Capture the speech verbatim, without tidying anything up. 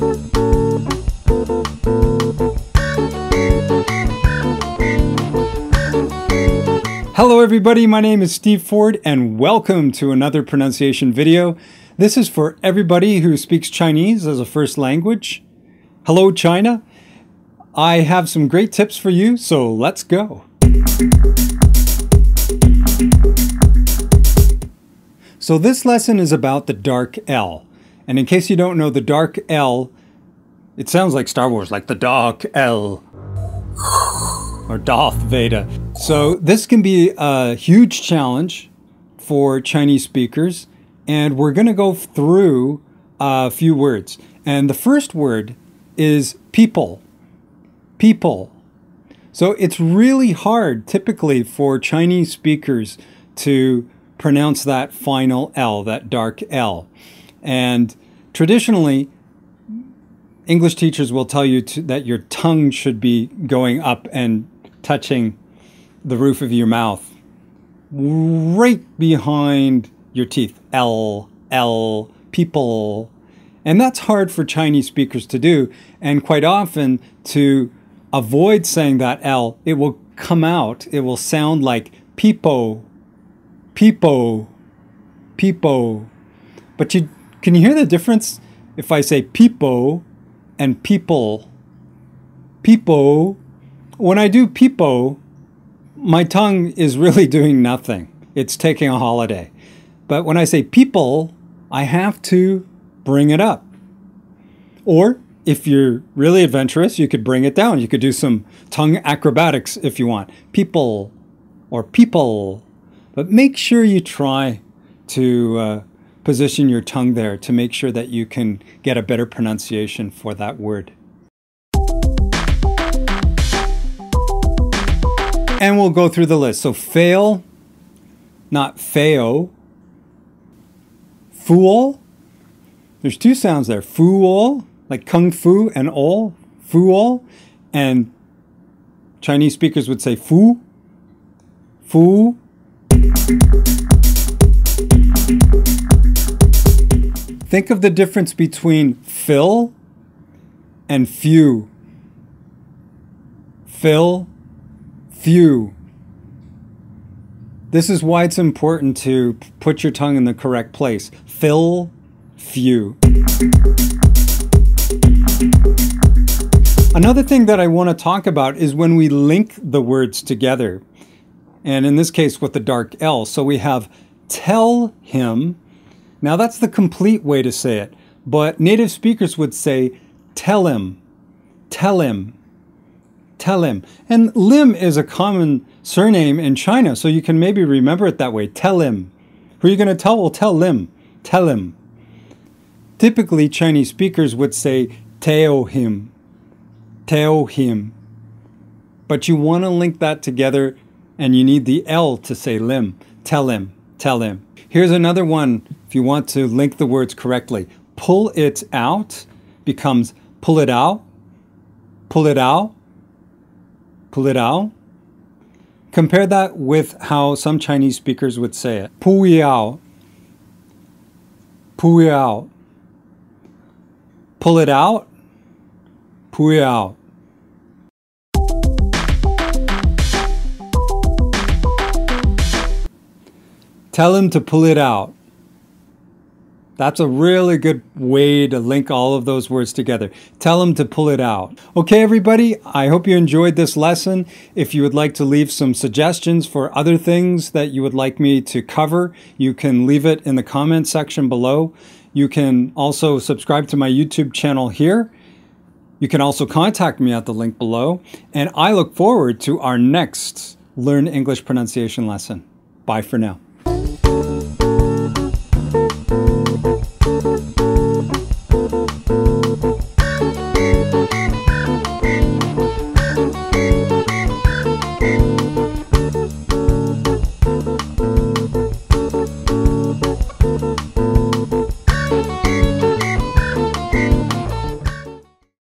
Hello everybody, my name is Steve Ford and welcome to another pronunciation video. This is for everybody who speaks Chinese as a first language. Hello China. I have some great tips for you, so let's go. So this lesson is about the dark L. And in case you don't know, the dark L, it sounds like Star Wars, like the dark L. Or Darth Vader. So this can be a huge challenge for Chinese speakers, and we're going to go through a few words. And the first word is people. People. So it's really hard typically for Chinese speakers to pronounce that final L, that dark L. And traditionally, English teachers will tell you to, that your tongue should be going up and touching the roof of your mouth, right behind your teeth. L, L, people. And that's hard for Chinese speakers to do. And quite often, to avoid saying that L, it will come out, it will sound like peepo, peepo, peepo. But you can you hear the difference if I say peepo and people? Peepo. When I do peepo, my tongue is really doing nothing. It's taking a holiday. But when I say people, I have to bring it up. Or if you're really adventurous, you could bring it down. You could do some tongue acrobatics if you want. People or people. But make sure you try to uh, position your tongue there to make sure that you can get a better pronunciation for that word. And we'll go through the list. So fail, not fail. Fool. There's two sounds there. Fool, like kung fu and ol. Fool. And Chinese speakers would say fu. Fu. Think of the difference between fill and few. Fill. Few. This is why it's important to put your tongue in the correct place. Fill, few. Another thing that I want to talk about is when we link the words together. And in this case with the dark L. So we have tell him. Now that's the complete way to say it. But native speakers would say tell him. Tell him. Tell him. And Lim is a common surname in China, so you can maybe remember it that way. Tell him. Who are you going to tell? Well, tell Lim. Tell him. Typically, Chinese speakers would say tell him. Tell him. But you want to link that together, and you need the L to say Lim. Tell him. Tell him. Here's another one if you want to link the words correctly. Pull it out becomes pull it out. Pull it out. Pull it out. Compare that with how some Chinese speakers would say it. Pull yao. Pull yao. Pull it out. Pull yao. Tell him to pull it out. That's a really good way to link all of those words together. Tell them to pull it out. Okay, everybody, I hope you enjoyed this lesson. If you would like to leave some suggestions for other things that you would like me to cover, you can leave it in the comment section below. You can also subscribe to my YouTube channel here. You can also contact me at the link below. And I look forward to our next Learn English Pronunciation lesson. Bye for now.